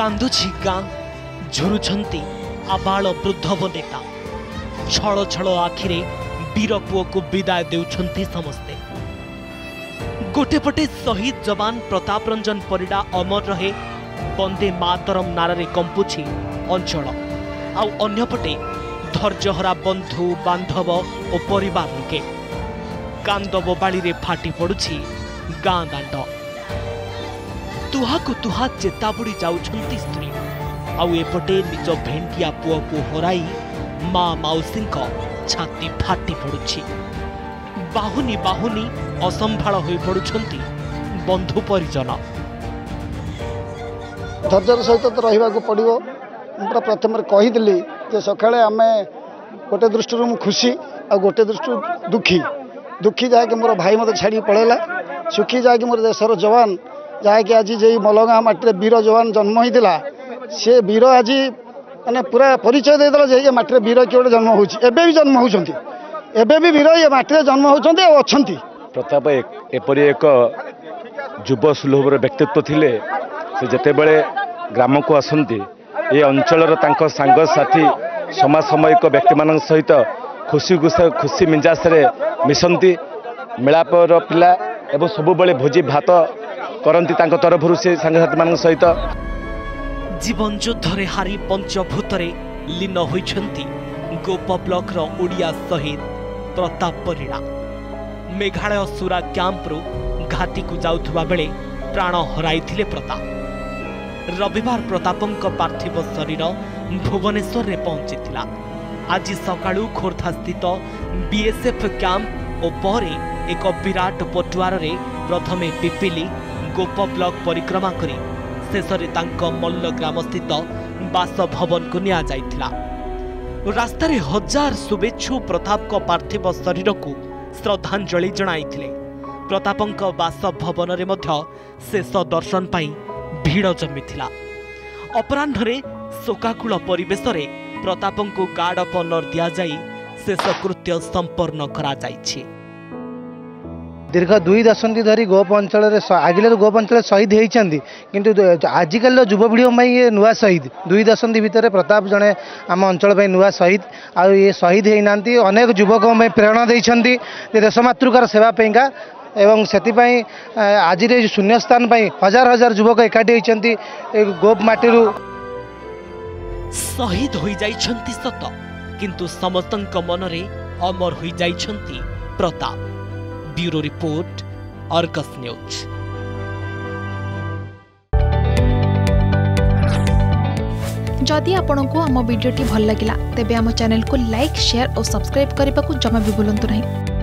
कांदुछि गाँ झुरुछंती आबाल वृद्ध नेता छल छल आखिरे वीर पुओ को विदाय देउछंती समस्ते। गोटे पटे शहीद जवान प्रताप रंजन परिडा अमर रहे वंदे मातरम नारे कंपुछि अंचल आउ अन्यपटे धैर्यहरा बंधु बांधव और परिवार लोके कांद बोबाड़ी रे फाटी पड़ुछि गाँ दांड। तुहा को तुहा चेता बुड़ी जाउछंती स्त्री आउ एपटे निज भेंटिया पुओ को हराई माँ माउसी छाती फाटी पड़ुछि। बाहुनी बाहुनी असंभाल होई पड़ुछंती बंधु परिजन। धैर्यर सहित तो रहिबाकू पड़िबो। पूरा प्रथम कहीदली जे सकाळे आमे गोटे दृष्टि मु खुशी आ गोटे दृष्टि दुखी दुखी जाके मोर भाई मत छाड़ी पड़ेला सुखी जाके मोर देशर जवान जाके आज जे मलगाँ माटी वीर जवान जन्म होता से वीर आज माने पूरा परिचय देदेला जे माटी वीर किए जन्म होबे भी जन्म होती एबे भी वीर ये माटी जन्म होती अच्छी। प्रताप एपरी एक युव सुलभ व्यक्तित्व थिले से जेतेबेले ग्राम को आसंती ये अंचल सांग साथी समसामयिक व्यक्ति मान सहित खुशी मिजास मिशंती मेलापर पिला एवं सबुबले भोजी भात करती तरफ से सांगसाथी मान सहित जीवन युद्धरे हारी पंचभूतरे लीन होइछंती गोप ब्लॉक ओडिया शहीद प्रताप परिडा। मेघालय सुरा कैंप्रु घाटी को जाउथुबा बेले प्राण हराइथिले प्रताप। रविवार प्रतापंक पार्थिव शरीर भुवनेश्वर रे पहुंचीथिला। आज सकाळु खोर्धा स्थित बीएसएफ कैंप और परे एक विराट पटुआर रे प्रथमे पिपिली गोप ब्लॉक परिक्रमा करी शेषरे तांको मल्ल ग्राम स्थित बासभवन को निया जाइथिला। रास्तार हजार शुभेच्छु प्रताप को पार्थिव शरीर को श्रद्धांजलि जणाइथिले। प्रतापंक बासभवन रे मध्य शेष दर्शन पाई भीड़ जमीथिला। अपराह्न शोकाकुल परिवेश रे प्रतापंकु गार्ड ऑफ ऑनर दिया जाई शेषकृत्य संपन्न करा जाइछि। दीर्घ 2 दशंधि धरी गोप अंचल आगे गोप अंचल शहीद होती किंतु आजिकल युवपीढ़ी ये नुआ शहीद 2 दशंधि भितर प्रताप जड़े आम अंचल नुआ शहीद आ ये शहीद होना अनेक युवक प्रेरणा देती देशमातृकार सेवाईका एवं से आज शून्य स्थान हजार हजार युवक एकाठी होती गोप माटी शहीद हो जाइछंती सत किंतु समस्तंक मनरे अमर हो जाइछंती Pratap. Bureau report Argus news. जदि आपंक आम भिडी भल लगा तेब आम चैनल को लाइक शेयर और सब्सक्राइब करने को जमा भी भूलु नहीं।